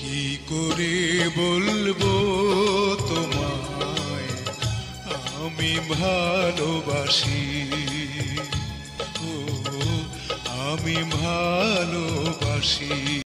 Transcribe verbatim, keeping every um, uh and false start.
কি করে বলবো তোমায় আমি ভালোবাসি, ও আমি ভালোবাসি।